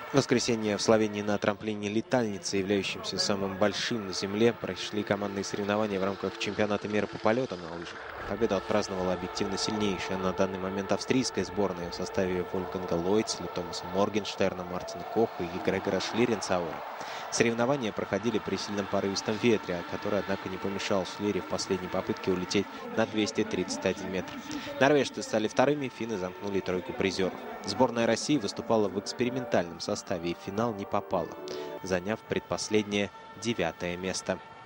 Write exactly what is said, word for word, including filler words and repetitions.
В воскресенье в Словении на трамплине летальницы, являющемся самым большим на земле, прошли командные соревнования в рамках чемпионата мира по полетам на лыжах. Победу отпраздновала объективно сильнейшая на данный момент австрийская сборная в составе Вольфганга Лойцля, Томаса Моргенштерна, Мартина Коха и Грегора Шлиренцауэра. Соревнования проходили при сильном порывистом ветре, который, однако, не помешал Шлире в последней попытке улететь на двести тридцать один метр. Норвежцы стали вторыми, финны замкнули тройку призеров. Сборная России выступала в экспериментальном составе и в финал не попала, заняв предпоследнее девятое место.